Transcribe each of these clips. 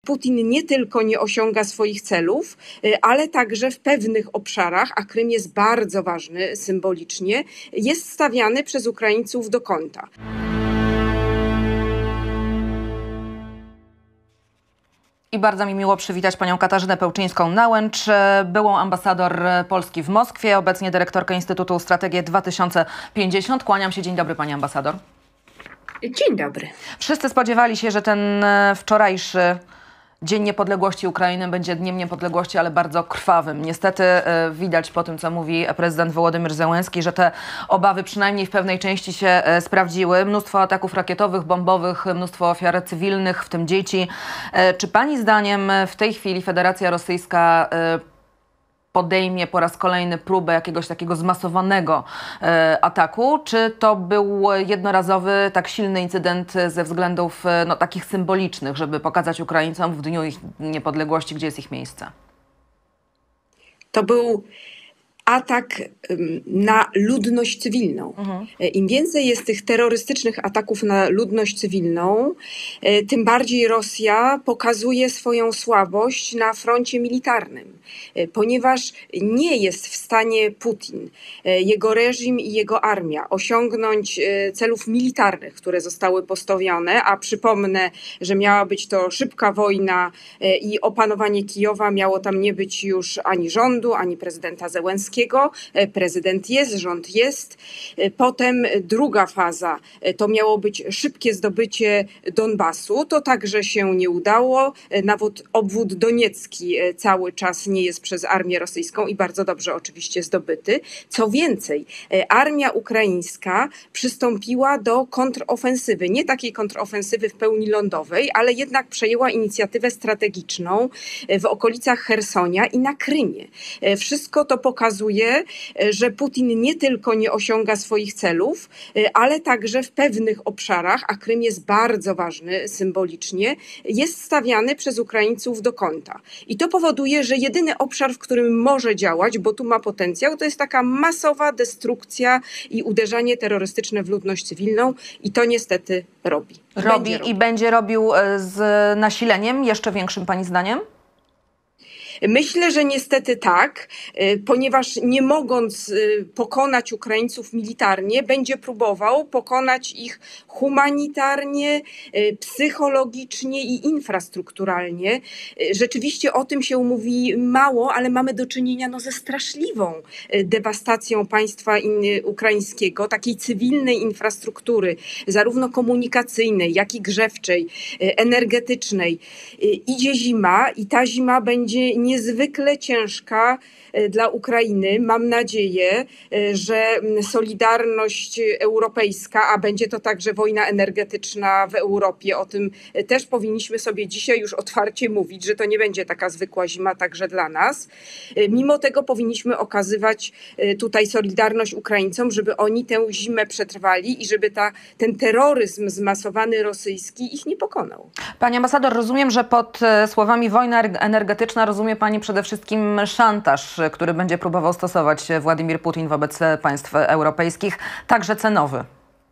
Putin nie tylko nie osiąga swoich celów, ale także w pewnych obszarach, a Krym jest bardzo ważny symbolicznie, jest stawiany przez Ukraińców do kąta. I bardzo mi miło przywitać panią Katarzynę Pełczyńską-Nałęcz, byłą ambasador Polski w Moskwie, obecnie dyrektorkę Instytutu Strategie 2050. Kłaniam się. Dzień dobry, pani ambasador. Dzień dobry. Wszyscy spodziewali się, że ten wczorajszy Dzień Niepodległości Ukrainy będzie Dniem Niepodległości, ale bardzo krwawym. Niestety widać po tym, co mówi prezydent Wołodymyr Zełenski, że te obawy przynajmniej w pewnej części się sprawdziły. Mnóstwo ataków rakietowych, bombowych, mnóstwo ofiar cywilnych, w tym dzieci. Czy pani zdaniem w tej chwili Federacja Rosyjska podejmie po raz kolejny próbę jakiegoś takiego zmasowanego ataku? Czy to był jednorazowy, tak silny incydent ze względów takich symbolicznych, żeby pokazać Ukraińcom w Dniu ich Niepodległości, gdzie jest ich miejsce? To był atak na ludność cywilną. Im więcej jest tych terrorystycznych ataków na ludność cywilną, tym bardziej Rosja pokazuje swoją słabość na froncie militarnym, ponieważ nie jest w stanie Putin, jego reżim i jego armia osiągnąć celów militarnych, które zostały postawione, a przypomnę, że miała być to szybka wojna i opanowanie Kijowa, miało tam nie być już ani rządu, ani prezydenta Zełenskiego. Prezydent jest, rząd jest. Potem druga faza to miało być szybkie zdobycie Donbasu. To także się nie udało. Nawet obwód doniecki cały czas nie jest przez armię rosyjską i bardzo dobrze oczywiście zdobyty. Co więcej, armia ukraińska przystąpiła do kontrofensywy. Nie takiej kontrofensywy w pełni lądowej, ale jednak przejęła inicjatywę strategiczną w okolicach Chersonia i na Krymie. Wszystko to pokazuje, że Putin nie tylko nie osiąga swoich celów, ale także w pewnych obszarach, a Krym jest bardzo ważny symbolicznie, jest stawiany przez Ukraińców do kąta. I to powoduje, że jedyny obszar, w którym może działać, bo tu ma potencjał, to jest taka masowa destrukcja i uderzanie terrorystyczne w ludność cywilną i to niestety robi. I będzie robił z nasileniem jeszcze większym, pani zdaniem? Myślę, że niestety tak, ponieważ nie mogąc pokonać Ukraińców militarnie, będzie próbował pokonać ich humanitarnie, psychologicznie i infrastrukturalnie. Rzeczywiście o tym się mówi mało, ale mamy do czynienia ze straszliwą dewastacją państwa ukraińskiego, takiej cywilnej infrastruktury, zarówno komunikacyjnej, jak i grzewczej, energetycznej. Idzie zima i ta zima będzie niezwykle ciężka dla Ukrainy. Mam nadzieję, że solidarność europejska, a będzie to także wojna energetyczna w Europie, o tym też powinniśmy sobie dzisiaj już otwarcie mówić, że to nie będzie taka zwykła zima także dla nas. Mimo tego powinniśmy okazywać tutaj solidarność Ukraińcom, żeby oni tę zimę przetrwali i żeby ten terroryzm zmasowany rosyjski ich nie pokonał. Pani ambasador, rozumiem, że pod słowami wojna energetyczna rozumie pani przede wszystkim szantaż, który będzie próbował stosować Władimir Putin wobec państw europejskich, także cenowy.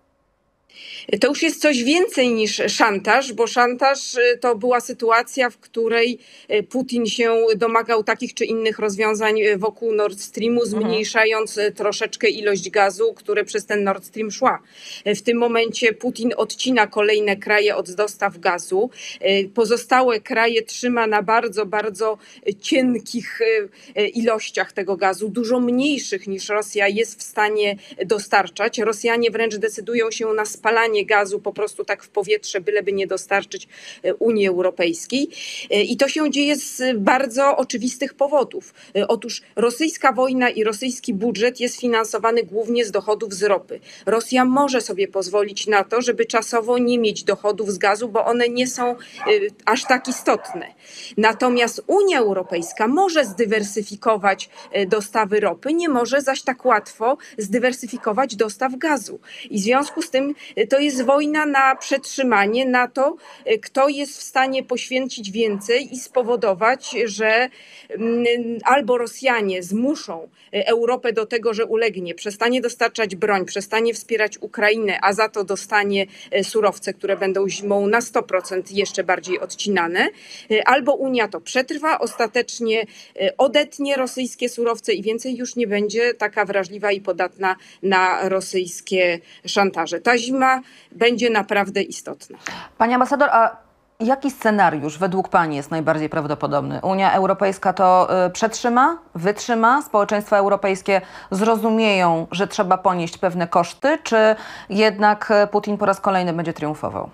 To już jest coś więcej niż szantaż, bo szantaż to była sytuacja, w której Putin się domagał takich czy innych rozwiązań wokół Nord Streamu, zmniejszając troszeczkę ilość gazu, które przez ten Nord Stream szła. W tym momencie Putin odcina kolejne kraje od dostaw gazu. Pozostałe kraje trzyma na bardzo, bardzo cienkich ilościach tego gazu, dużo mniejszych niż Rosja jest w stanie dostarczać. Rosjanie wręcz decydują się na spalanie gazu po prostu tak w powietrze, byleby nie dostarczyć Unii Europejskiej. I to się dzieje z bardzo oczywistych powodów. Otóż rosyjska wojna i rosyjski budżet jest finansowany głównie z dochodów z ropy. Rosja może sobie pozwolić na to, żeby czasowo nie mieć dochodów z gazu, bo one nie są aż tak istotne. Natomiast Unia Europejska może zdywersyfikować dostawy ropy, nie może zaś tak łatwo zdywersyfikować dostaw gazu. I w związku z tym to jest jest wojna na przetrzymanie, na to, kto jest w stanie poświęcić więcej i spowodować, że albo Rosjanie zmuszą Europę do tego, że ulegnie, przestanie dostarczać broń, przestanie wspierać Ukrainę, a za to dostanie surowce, które będą zimą na 100% jeszcze bardziej odcinane, albo Unia to przetrwa, ostatecznie odetnie rosyjskie surowce i więcej już nie będzie taka wrażliwa i podatna na rosyjskie szantaże. Ta zima będzie naprawdę istotna. Pani ambasador, a jaki scenariusz według Pani jest najbardziej prawdopodobny? Unia Europejska to przetrzyma, wytrzyma, społeczeństwa europejskie zrozumieją, że trzeba ponieść pewne koszty, czy jednak Putin po raz kolejny będzie triumfował?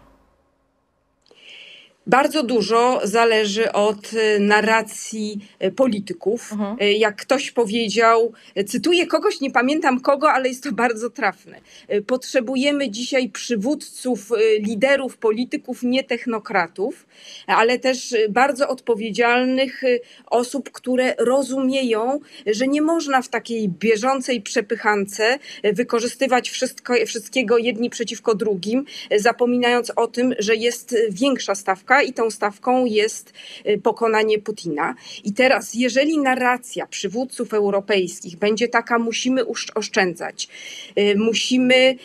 Bardzo dużo zależy od narracji polityków. Jak ktoś powiedział, cytuję kogoś, nie pamiętam kogo, ale jest to bardzo trafne. Potrzebujemy dzisiaj przywódców, liderów, polityków, nie technokratów, ale też bardzo odpowiedzialnych osób, które rozumieją, że nie można w takiej bieżącej przepychance wykorzystywać wszystkiego jedni przeciwko drugim, zapominając o tym, że jest większa stawka i tą stawką jest pokonanie Putina. I teraz, jeżeli narracja przywódców europejskich będzie taka, musimy oszczędzać, musimy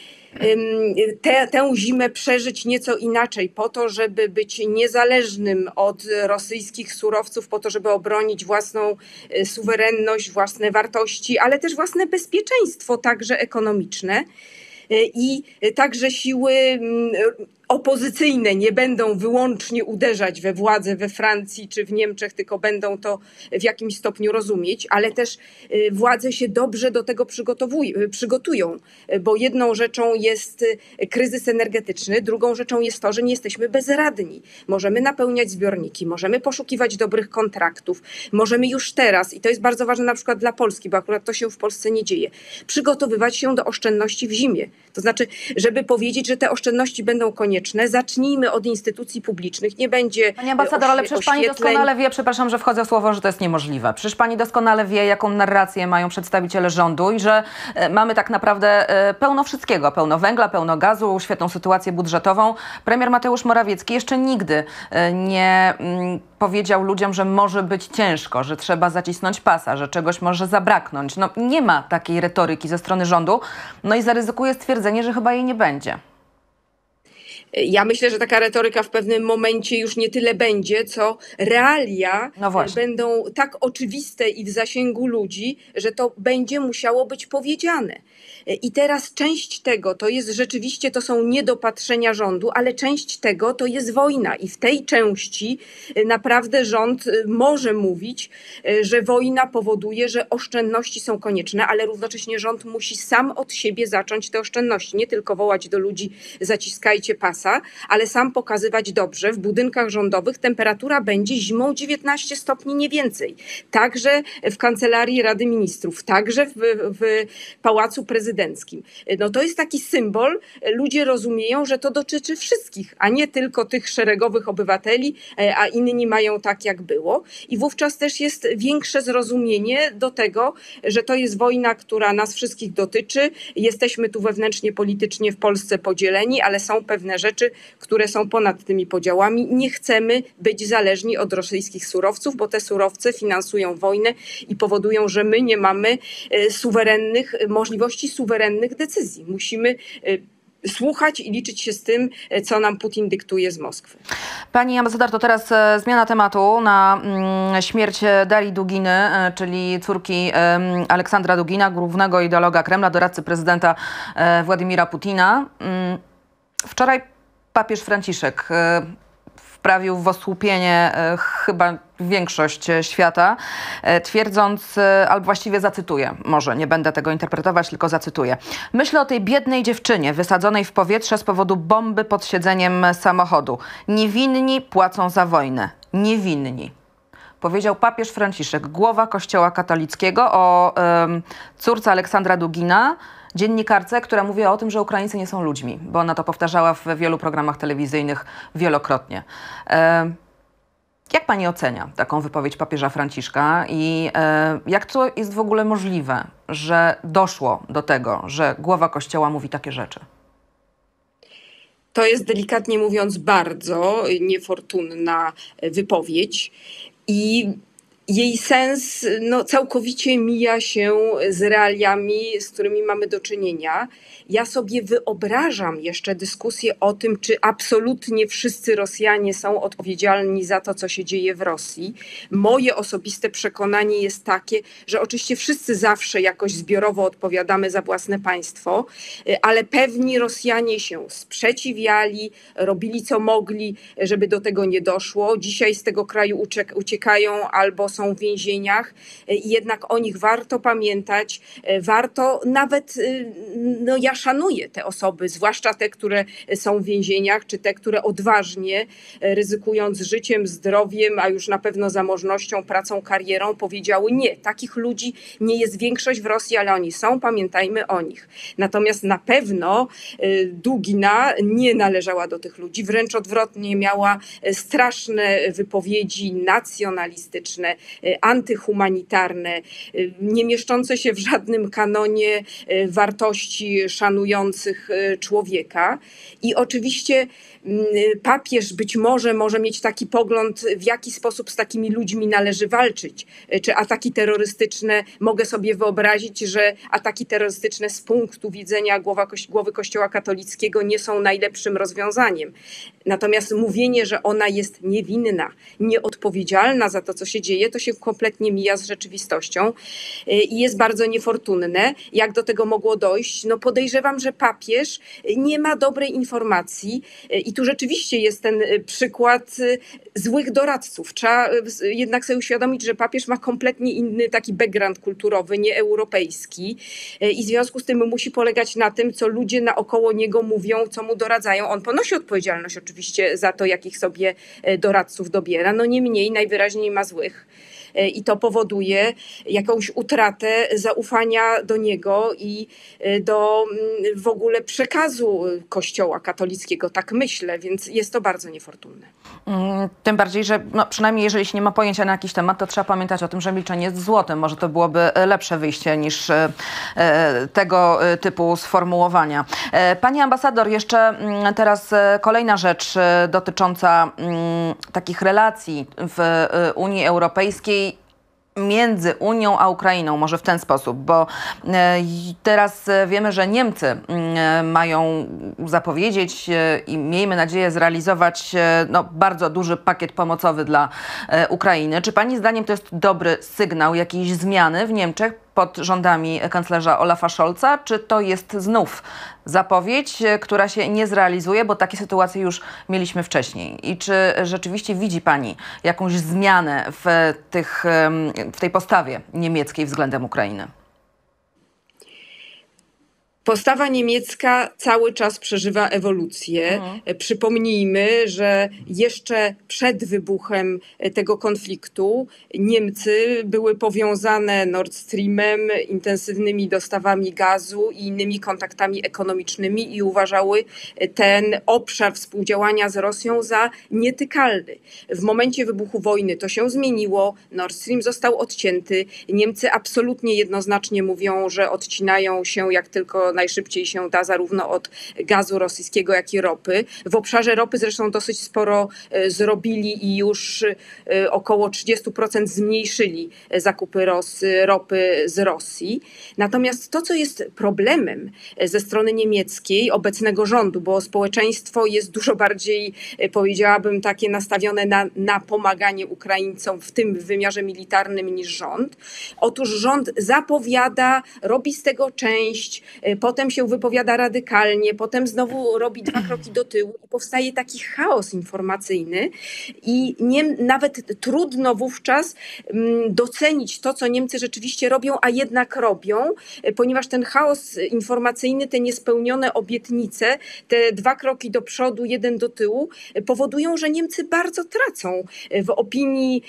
tę zimę przeżyć nieco inaczej, po to, żeby być niezależnym od rosyjskich surowców, po to, żeby obronić własną suwerenność, własne wartości, ale też własne bezpieczeństwo, także ekonomiczne. I także siły opozycyjne nie będą wyłącznie uderzać we władzę we Francji czy w Niemczech, tylko będą to w jakimś stopniu rozumieć, ale też władze się dobrze do tego przygotują, bo jedną rzeczą jest kryzys energetyczny, drugą rzeczą jest to, że nie jesteśmy bezradni. Możemy napełniać zbiorniki, możemy poszukiwać dobrych kontraktów, możemy już teraz, i to jest bardzo ważne na przykład dla Polski, bo akurat to się w Polsce nie dzieje, przygotowywać się do oszczędności w zimie. To znaczy, żeby powiedzieć, że te oszczędności będą konieczne, zacznijmy od instytucji publicznych, nie będzie Pani ambasador, ale przecież Pani doskonale wie, przepraszam, że wchodzę w słowo, że to jest niemożliwe. Przecież Pani doskonale wie, jaką narrację mają przedstawiciele rządu i że mamy tak naprawdę pełno wszystkiego. Pełno węgla, pełno gazu, świetną sytuację budżetową. Premier Mateusz Morawiecki jeszcze nigdy nie powiedział ludziom, że może być ciężko, że trzeba zacisnąć pasa, że czegoś może zabraknąć. No, nie ma takiej retoryki ze strony rządu. No i zaryzykuję stwierdzenie, że chyba jej nie będzie. Ja myślę, że taka retoryka w pewnym momencie już nie tyle będzie, co realia będą tak oczywiste i w zasięgu ludzi, że to będzie musiało być powiedziane. I teraz część tego to jest rzeczywiście, to są niedopatrzenia rządu, ale część tego to jest wojna. I w tej części naprawdę rząd może mówić, że wojna powoduje, że oszczędności są konieczne, ale równocześnie rząd musi sam od siebie zacząć te oszczędności. Nie tylko wołać do ludzi, zaciskajcie pasa, ale sam pokazywać dobrze. W budynkach rządowych temperatura będzie zimą 19 stopni, nie więcej. Także w Kancelarii Rady Ministrów, także w Pałacu Prezydenckim. No to jest taki symbol. Ludzie rozumieją, że to dotyczy wszystkich, a nie tylko tych szeregowych obywateli, a inni mają tak, jak było. I wówczas też jest większe zrozumienie do tego, że to jest wojna, która nas wszystkich dotyczy. Jesteśmy tu wewnętrznie, politycznie w Polsce podzieleni, ale są pewne rzeczy, które są ponad tymi podziałami. Nie chcemy być zależni od rosyjskich surowców, bo te surowce finansują wojnę i powodują, że my nie mamy możliwości suwerennych decyzji. Musimy słuchać i liczyć się z tym, co nam Putin dyktuje z Moskwy. Pani ambasador, to teraz zmiana tematu na śmierć Darii Duginy, czyli córki Aleksandra Dugina, głównego ideologa Kremla, doradcy prezydenta Władimira Putina. Wczoraj papież Franciszek wprawił w osłupienie chyba większość świata, twierdząc, albo właściwie zacytuję, może nie będę tego interpretować, tylko zacytuję. Myślę o tej biednej dziewczynie wysadzonej w powietrze z powodu bomby pod siedzeniem samochodu. Niewinni płacą za wojnę. Niewinni. Powiedział papież Franciszek, głowa Kościoła katolickiego, o córce Aleksandra Dugina, dziennikarce, która mówiła o tym, że Ukraińcy nie są ludźmi, bo ona to powtarzała w wielu programach telewizyjnych wielokrotnie. Jak pani ocenia taką wypowiedź papieża Franciszka i jak to jest w ogóle możliwe, że doszło do tego, że głowa Kościoła mówi takie rzeczy? To jest delikatnie mówiąc bardzo niefortunna wypowiedź i jej sens całkowicie mija się z realiami, z którymi mamy do czynienia. Ja sobie wyobrażam jeszcze dyskusję o tym, czy absolutnie wszyscy Rosjanie są odpowiedzialni za to, co się dzieje w Rosji. Moje osobiste przekonanie jest takie, że oczywiście wszyscy zawsze jakoś zbiorowo odpowiadamy za własne państwo, ale pewni Rosjanie się sprzeciwiali, robili co mogli, żeby do tego nie doszło. Dzisiaj z tego kraju uciekają albo są w więzieniach i jednak o nich warto pamiętać. Warto nawet, ja szanuję te osoby, zwłaszcza te, które są w więzieniach, czy te, które odważnie, ryzykując życiem, zdrowiem, a już na pewno zamożnością, pracą, karierą, powiedziały nie. Takich ludzi nie jest większość w Rosji, ale oni są, pamiętajmy o nich. Natomiast na pewno Dugina nie należała do tych ludzi, wręcz odwrotnie, miała straszne wypowiedzi nacjonalistyczne, antyhumanitarne, nie mieszczące się w żadnym kanonie wartości szanujących człowieka. I oczywiście papież być może mieć taki pogląd, w jaki sposób z takimi ludźmi należy walczyć. Czy ataki terrorystyczne, mogę sobie wyobrazić, że ataki terrorystyczne z punktu widzenia głowy Kościoła katolickiego nie są najlepszym rozwiązaniem. Natomiast mówienie, że ona jest niewinna, nieodpowiedzialna za to, co się dzieje, to się kompletnie mija z rzeczywistością i jest bardzo niefortunne. Jak do tego mogło dojść? Podejrzewam, że papież nie ma dobrej informacji i tu rzeczywiście jest ten przykład złych doradców. Trzeba jednak sobie uświadomić, że papież ma kompletnie inny taki background kulturowy, nieeuropejski i w związku z tym musi polegać na tym, co ludzie naokoło niego mówią, co mu doradzają. On ponosi odpowiedzialność oczywiście za to, jakich sobie doradców dobiera. Niemniej najwyraźniej ma złych. I to powoduje jakąś utratę zaufania do niego i do w ogóle przekazu Kościoła katolickiego, tak myślę, więc jest to bardzo niefortunne. Tym bardziej, że przynajmniej jeżeli się nie ma pojęcia na jakiś temat, to trzeba pamiętać o tym, że milczenie jest złotem. Może to byłoby lepsze wyjście niż tego typu sformułowania. Pani ambasador, jeszcze teraz kolejna rzecz dotycząca takich relacji w Unii Europejskiej między Unią a Ukrainą, może w ten sposób, bo teraz wiemy, że Niemcy mają zapowiedzieć i miejmy nadzieję zrealizować bardzo duży pakiet pomocowy dla Ukrainy. Czy pani zdaniem to jest dobry sygnał jakiejś zmiany w Niemczech pod rządami kanclerza Olafa Scholza, czy to jest znów zapowiedź, która się nie zrealizuje, bo takie sytuacje już mieliśmy wcześniej? I czy rzeczywiście widzi pani jakąś zmianę w tej postawie niemieckiej względem Ukrainy? Postawa niemiecka cały czas przeżywa ewolucję. Przypomnijmy, że jeszcze przed wybuchem tego konfliktu Niemcy były powiązane Nord Streamem, intensywnymi dostawami gazu i innymi kontaktami ekonomicznymi i uważały ten obszar współdziałania z Rosją za nietykalny. W momencie wybuchu wojny to się zmieniło, Nord Stream został odcięty. Niemcy absolutnie jednoznacznie mówią, że odcinają się jak tylko najszybciej się da zarówno od gazu rosyjskiego, jak i ropy. W obszarze ropy zresztą dosyć sporo zrobili i już około 30% zmniejszyli zakupy ropy z Rosji. Natomiast to, co jest problemem ze strony niemieckiej, obecnego rządu, bo społeczeństwo jest dużo bardziej, powiedziałabym, takie nastawione na pomaganie Ukraińcom, w tym w wymiarze militarnym, niż rząd. Otóż rząd zapowiada, robi z tego część, potem się wypowiada radykalnie, potem znowu robi 2 kroki do tyłu i powstaje taki chaos informacyjny i nawet trudno wówczas docenić to, co Niemcy rzeczywiście robią, a jednak robią, ponieważ ten chaos informacyjny, te niespełnione obietnice, te 2 kroki do przodu, 1 do tyłu powodują, że Niemcy bardzo tracą w opinii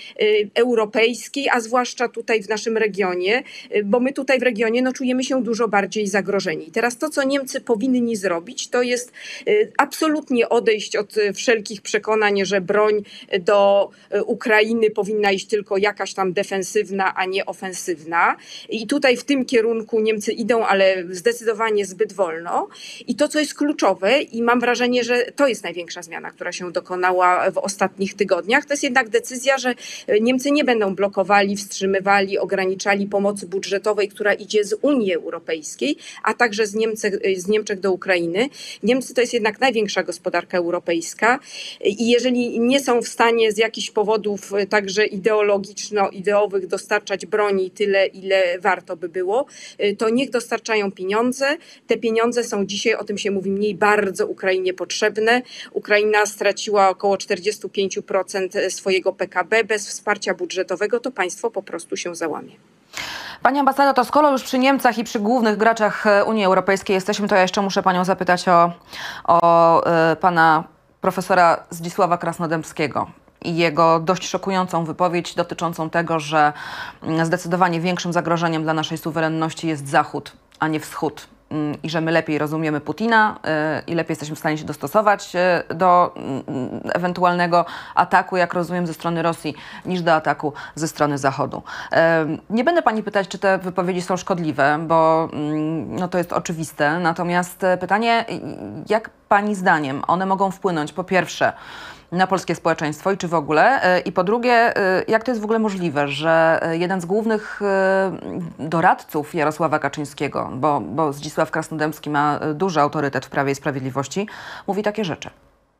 europejskiej, a zwłaszcza tutaj w naszym regionie, bo my tutaj w regionie czujemy się dużo bardziej zagrożeni. zagrożenie. I teraz to, co Niemcy powinni zrobić, to jest absolutnie odejść od wszelkich przekonań, że broń do Ukrainy powinna iść tylko jakaś tam defensywna, a nie ofensywna. I tutaj w tym kierunku Niemcy idą, ale zdecydowanie zbyt wolno. I to, co jest kluczowe, i mam wrażenie, że to jest największa zmiana, która się dokonała w ostatnich tygodniach, to jest jednak decyzja, że Niemcy nie będą blokowali, wstrzymywali, ograniczali pomocy budżetowej, która idzie z Unii Europejskiej, a także z Niemczech do Ukrainy. Niemcy to jest jednak największa gospodarka europejska i jeżeli nie są w stanie z jakichś powodów także ideologiczno-ideowych dostarczać broni tyle, ile warto by było, to niech dostarczają pieniądze. Te pieniądze są dzisiaj, o tym się mówi mniej, bardzo Ukrainie potrzebne. Ukraina straciła około 45% swojego PKB. Bez wsparcia budżetowego to państwo po prostu się załamie. Pani ambasador, to skoro już przy Niemcach i przy głównych graczach Unii Europejskiej jesteśmy, to ja jeszcze muszę panią zapytać o pana profesora Zdzisława Krasnodębskiego i jego dość szokującą wypowiedź dotyczącą tego, że zdecydowanie większym zagrożeniem dla naszej suwerenności jest Zachód, a nie Wschód. I że my lepiej rozumiemy Putina i lepiej jesteśmy w stanie się dostosować do ewentualnego ataku, jak rozumiem, ze strony Rosji, niż do ataku ze strony Zachodu. Nie będę pani pytać, czy te wypowiedzi są szkodliwe, bo no, to jest oczywiste. Natomiast pytanie, jak pani zdaniem one mogą wpłynąć, po pierwsze, na polskie społeczeństwo i czy w ogóle? I po drugie, jak to jest w ogóle możliwe, że jeden z głównych doradców Jarosława Kaczyńskiego, bo Zdzisław Krasnodębski ma duży autorytet w Prawie i Sprawiedliwości, mówi takie rzeczy?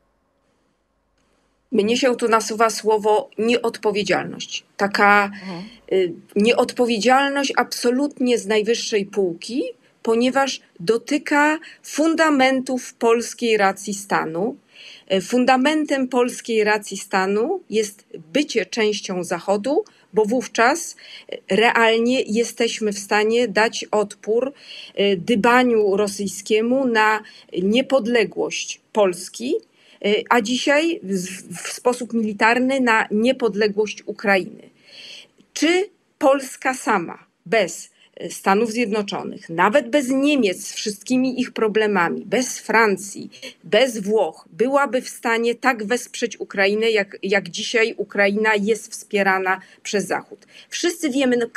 Mnie się tu nasuwa słowo nieodpowiedzialność. Taka nieodpowiedzialność absolutnie z najwyższej półki, ponieważ dotyka fundamentów polskiej racji stanu. Fundamentem polskiej racji stanu jest bycie częścią Zachodu, bo wówczas realnie jesteśmy w stanie dać odpór dybaniu rosyjskiemu na niepodległość Polski, a dzisiaj w sposób militarny na niepodległość Ukrainy. Czy Polska sama, bez Stanów Zjednoczonych, nawet bez Niemiec z wszystkimi ich problemami, bez Francji, bez Włoch, byłaby w stanie tak wesprzeć Ukrainę, jak dzisiaj Ukraina jest wspierana przez Zachód? Wszyscy wiemy, no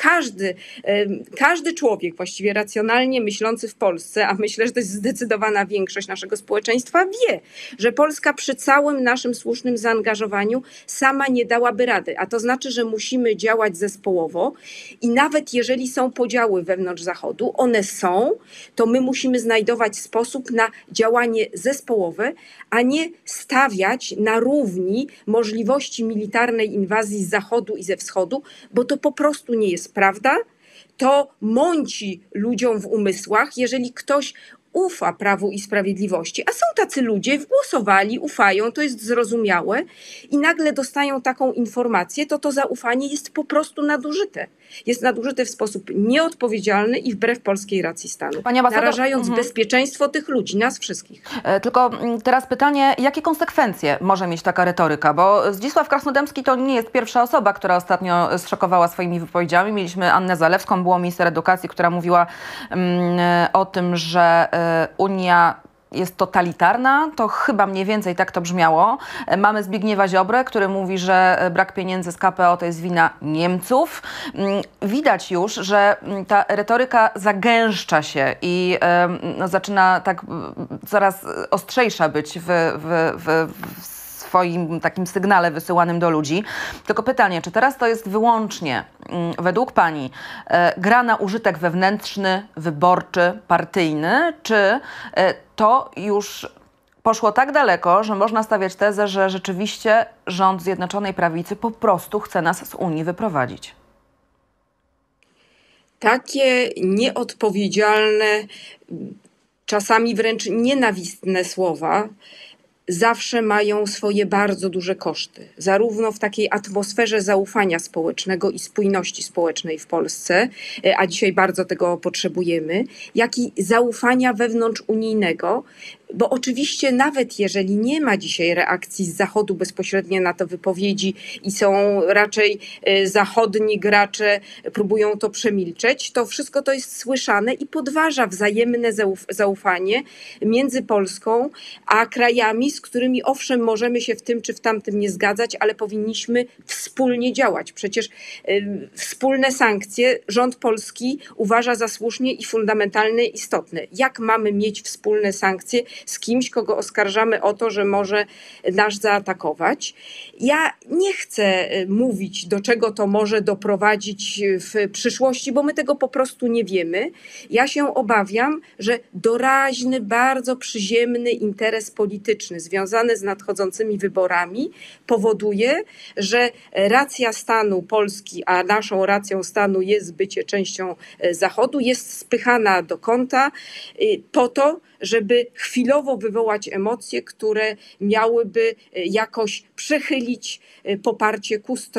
każdy człowiek właściwie racjonalnie myślący w Polsce, a myślę, że to jest zdecydowana większość naszego społeczeństwa, wie, że Polska przy całym naszym słusznym zaangażowaniu sama nie dałaby rady. A to znaczy, że musimy działać zespołowo i nawet jeżeli są podziały wewnątrz Zachodu, one są, to my musimy znajdować sposób na działanie zespołowe, a nie stawiać na równi możliwości militarnej inwazji z Zachodu i ze Wschodu, bo to po prostu nie jest prawda. To mąci ludziom w umysłach, jeżeli ktoś ufa Prawu i Sprawiedliwości, a są tacy ludzie, głosowali, ufają, to jest zrozumiałe i nagle dostają taką informację, to zaufanie jest po prostu nadużyte. Jest nadużyte w sposób nieodpowiedzialny i wbrew polskiej racji stanu, narażając bezpieczeństwo tych ludzi, nas wszystkich. Tylko teraz pytanie, jakie konsekwencje może mieć taka retoryka? Bo Zdzisław Krasnodębski to nie jest pierwsza osoba, która ostatnio zszokowała swoimi wypowiedziami. Mieliśmy Annę Zalewską, była minister edukacji, która mówiła o tym, że Unia jest totalitarna, to chyba mniej więcej tak to brzmiało. Mamy Zbigniewa Ziobrę, który mówi, że brak pieniędzy z KPO to jest wina Niemców. Widać już, że ta retoryka zagęszcza się i zaczyna tak coraz ostrzejsza być w swoim takim sygnale wysyłanym do ludzi. Tylko pytanie, czy teraz to jest wyłącznie, według pani, gra na użytek wewnętrzny, wyborczy, partyjny, czy to już poszło tak daleko, że można stawiać tezę, że rzeczywiście rząd Zjednoczonej Prawicy po prostu chce nas z Unii wyprowadzić? Takie nieodpowiedzialne, czasami wręcz nienawistne słowa zawsze mają swoje bardzo duże koszty. Zarówno w takiej atmosferze zaufania społecznego i spójności społecznej w Polsce, a dzisiaj bardzo tego potrzebujemy, jak i zaufania wewnątrzunijnego, bo oczywiście nawet jeżeli nie ma dzisiaj reakcji z Zachodu bezpośrednio na te wypowiedzi i są raczej zachodni gracze, próbują to przemilczeć, to wszystko to jest słyszane i podważa wzajemne zaufanie między Polską a krajami, z którymi owszem możemy się w tym czy w tamtym nie zgadzać, ale powinniśmy wspólnie działać. Przecież wspólne sankcje rząd polski uważa za słusznie i fundamentalne i istotne. Jak mamy mieć wspólne sankcje z kimś, kogo oskarżamy o to, że może nas zaatakować? Ja nie chcę mówić, do czego to może doprowadzić w przyszłości, bo my tego po prostu nie wiemy. Ja się obawiam, że doraźny, bardzo przyziemny interes polityczny związany z nadchodzącymi wyborami powoduje, że racja stanu Polski, a naszą racją stanu jest bycie częścią Zachodu, jest spychana do kąta po to, żeby chwilowo wywołać emocje, które miałyby jakoś przechylić poparcie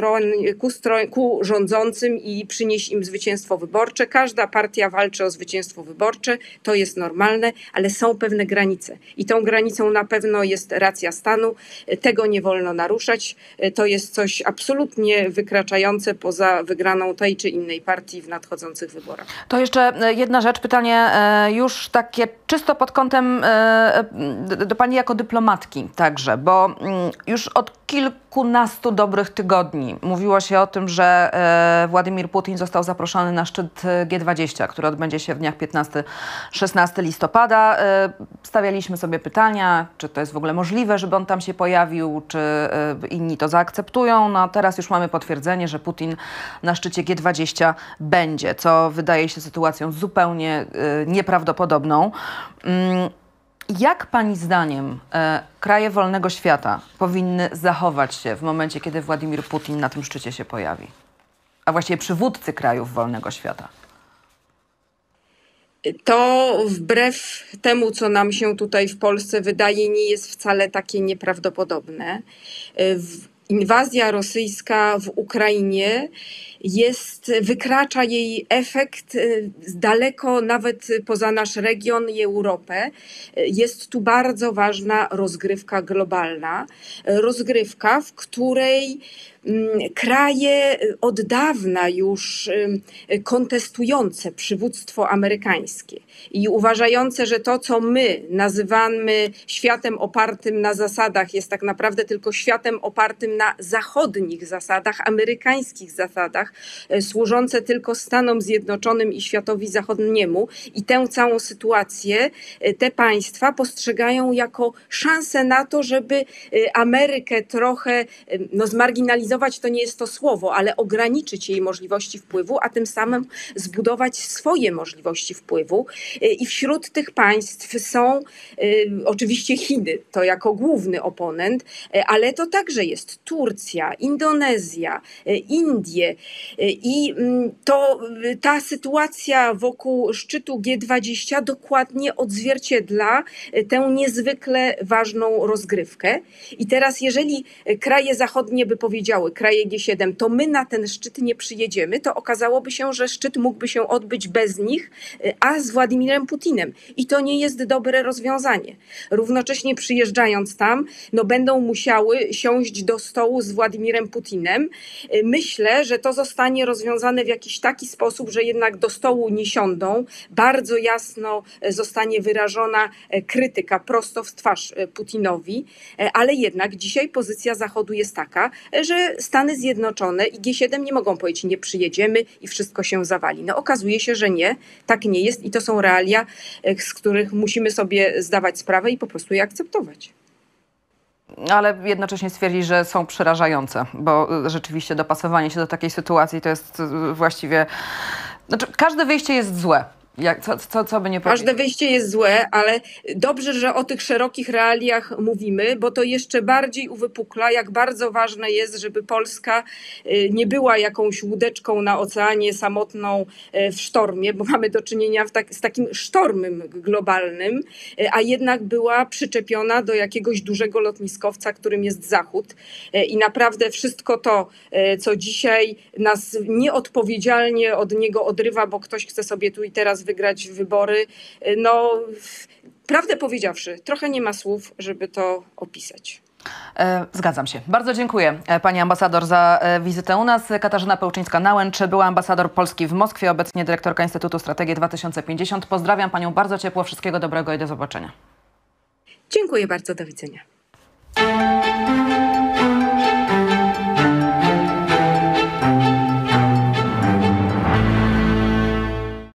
ku rządzącym i przynieść im zwycięstwo wyborcze. Każda partia walczy o zwycięstwo wyborcze, to jest normalne, ale są pewne granice. I tą granicą na pewno jest racja stanu. Tego nie wolno naruszać. To jest coś absolutnie wykraczające poza wygraną tej czy innej partii w nadchodzących wyborach. To jeszcze jedna rzecz, pytanie już takie czysto pod kątem do pani jako dyplomatki także, bo już od kilkunastu dobrych tygodni mówiło się o tym, że Władimir Putin został zaproszony na szczyt G20, który odbędzie się w dniach 15-16 listopada. Stawialiśmy sobie pytania, czy to jest w ogóle możliwe, żeby on tam się pojawił, czy inni to zaakceptują. No a teraz już mamy potwierdzenie, że Putin na szczycie G20 będzie, co wydaje się sytuacją zupełnie nieprawdopodobną. Jak pani zdaniem kraje wolnego świata powinny zachować się w momencie, kiedy Władimir Putin na tym szczycie się pojawi? A właściwie przywódcy krajów wolnego świata. To wbrew temu, co nam się tutaj w Polsce wydaje, nie jest wcale takie nieprawdopodobne. Inwazja rosyjska w Ukrainie wykracza jej efekt daleko nawet poza nasz region i Europę. Jest tu bardzo ważna rozgrywka globalna. Rozgrywka, w której kraje od dawna już kontestujące przywództwo amerykańskie i uważające, że to, co my nazywamy światem opartym na zasadach, jest tak naprawdę tylko światem opartym na zachodnich zasadach, amerykańskich zasadach, służące tylko Stanom Zjednoczonym i światowi zachodniemu. I tę całą sytuację te państwa postrzegają jako szansę na to, żeby Amerykę trochę zmarginalizować, to nie jest to słowo, ale ograniczyć jej możliwości wpływu, a tym samym zbudować swoje możliwości wpływu. I wśród tych państw są oczywiście Chiny, to jako główny oponent, ale to także jest Turcja, Indonezja, Indie. I ta sytuacja wokół szczytu G20 dokładnie odzwierciedla tę niezwykle ważną rozgrywkę. I teraz, jeżeli kraje zachodnie by powiedziały, kraje G7, to my na ten szczyt nie przyjedziemy, to okazałoby się, że szczyt mógłby się odbyć bez nich, a z Władimirem Putinem. I to nie jest dobre rozwiązanie. Równocześnie przyjeżdżając tam, będą musiały siąść do stołu z Władimirem Putinem. Myślę, że to zostanie rozwiązane w jakiś taki sposób, że jednak do stołu nie siądą. Bardzo jasno zostanie wyrażona krytyka prosto w twarz Putinowi, ale jednak dzisiaj pozycja Zachodu jest taka, że Stany Zjednoczone i G7 nie mogą powiedzieć, nie przyjedziemy i wszystko się zawali. Okazuje się, że nie, tak nie jest i to są realia, z których musimy sobie zdawać sprawę i po prostu je akceptować. Ale jednocześnie stwierdzi, że są przerażające, bo rzeczywiście dopasowanie się do takiej sytuacji to jest właściwie... Znaczy, każde wyjście jest złe. Co by nie powiedzieć? Każde wyjście jest złe, ale dobrze, że o tych szerokich realiach mówimy, bo to jeszcze bardziej uwypukla, jak bardzo ważne jest, żeby Polska nie była jakąś łódeczką na oceanie samotną w sztormie, bo mamy do czynienia z takim sztormem globalnym, a jednak była przyczepiona do jakiegoś dużego lotniskowca, którym jest Zachód. I naprawdę wszystko to, co dzisiaj nas nieodpowiedzialnie od niego odrywa, bo ktoś chce sobie tu i teraz wygrać wybory, prawdę powiedziawszy, trochę nie ma słów, żeby to opisać. Zgadzam się. Bardzo dziękuję pani ambasador za wizytę u nas. Katarzyna Pełczyńska-Nałęcz, była ambasador Polski w Moskwie, obecnie dyrektorka Instytutu Strategii 2050. Pozdrawiam panią bardzo ciepło, wszystkiego dobrego i do zobaczenia. Dziękuję bardzo, do widzenia.